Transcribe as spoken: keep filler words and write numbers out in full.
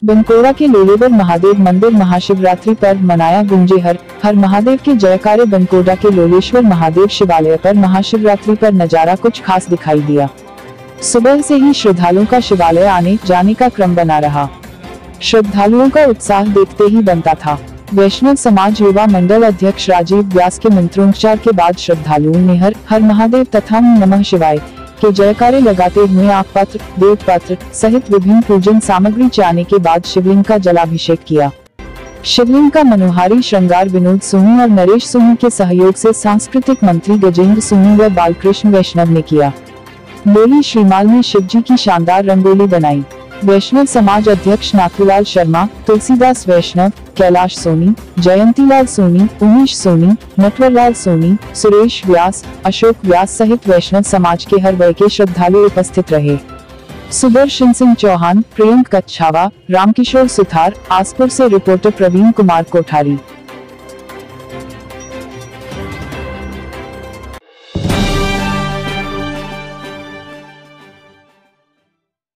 बनकोड़ा के लोलेवर महादेव मंदिर महाशिवरात्रि पर्व मनाया। गूंजे हर हर महादेव के जयकारे। बनकोड़ा के लोलेश्वर महादेव शिवालय पर महाशिवरात्रि पर नजारा कुछ खास दिखाई दिया। सुबह से ही श्रद्धालुओं का शिवालय आने जाने का क्रम बना रहा। श्रद्धालुओं का उत्साह देखते ही बनता था। वैष्णव समाज युवा मंडल अध्यक्ष राजीव व्यास के मंत्रोच्चार के बाद श्रद्धालुओं ने हर हर महादेव तथा नमः शिवाय के जयकारे लगाते हुए आक पत्र, देव पत्र सहित विभिन्न पूजन सामग्री चाने के बाद शिवलिंग का जलाभिषेक किया। शिवलिंग का मनोहारी श्रृंगार विनोद सोनी और नरेश सोनी के सहयोग से सांस्कृतिक मंत्री गजेंद्र सोनी व बालकृष्ण वैष्णव ने किया। लोली श्रीमाल में शिवजी की शानदार रंगोली बनाई। वैष्णव समाज अध्यक्ष नाथूलाल शर्मा, तुलसीदास वैष्णव, कैलाश सोनी, जयंतीलाल सोनी, उमेश सोनी, नटवरलाल सोनी, सुरेश व्यास, अशोक व्यास सहित वैष्णव समाज के हर वर्ग के श्रद्धालु उपस्थित रहे। सुदर्शन सिंह चौहान, प्रियंक कच्छावा, रामकिशोर सुथार, आसपुर से रिपोर्टर प्रवीण कुमार कोठारी।